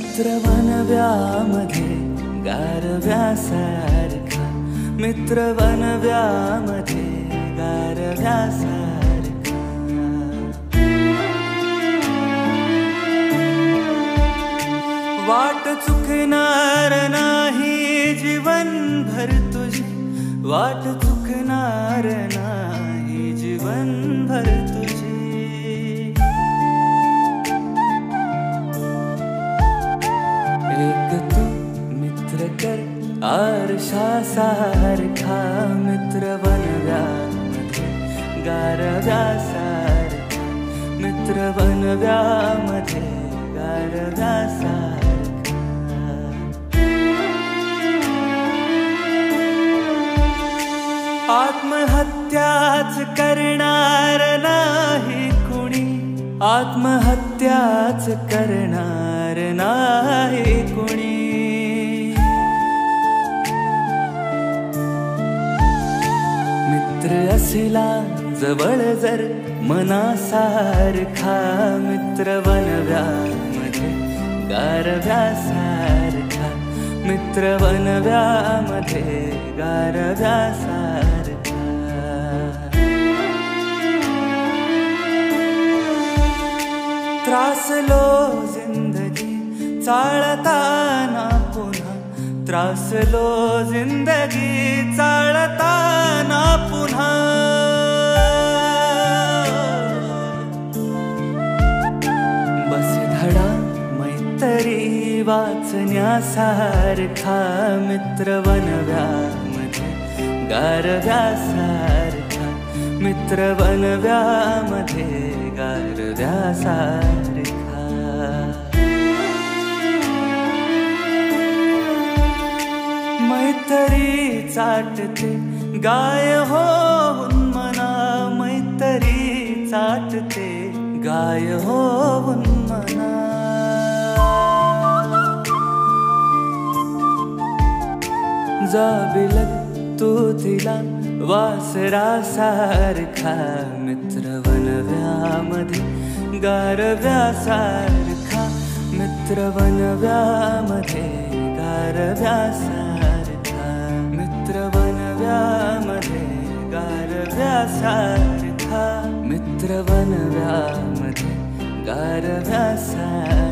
मित्र वनव्यामध्ये गारव्यासारखा, मित्र वनव्यामध्ये गारव्यासारखा. वाट चुकणार नाही जीवनभर तुझी, वाट चुकणार नाही जीवनभर तुझी. एक तू मित्र कर आरशासारखा, मित्र वनव्यामध्ये गारव्यासारखा, मित्र वनव्यामध्ये गारव्यासारखा. आत्महत्याच करणार नाही कुणी, आत्महत्याच करणार नाही कुणी. मित्र असला जवळ जर मनासारखा, मित्र वनव्यामध्ये गारव्यासारखा, मित्र वनव्यामध्ये गारव्यासारखा. त्रासलो जिंदगी चाळताना पुन्हा, त्रासलो जिंदगी चाळताना पुन्हा. बस धडा मैत्री वाचण्यासारखा, मित्र वनव्यामध्ये गारव्यासारखा, मित्र वनव्यामध्ये गारव्यासारखा. मैत्री चाटते गाय होऊन मना, मैत्री चाटते गाय होऊन मना. जाबिलत तू तिला वासरासारखा, मित्र वनव्यामध्ये गारव्यासारखा, मित्र वनव्यामध्ये गारव्यासारखा, मित्र वनव्यामध्ये गारव्यासारखा, मित्र वनव्यामध्ये गारव्यासारखा.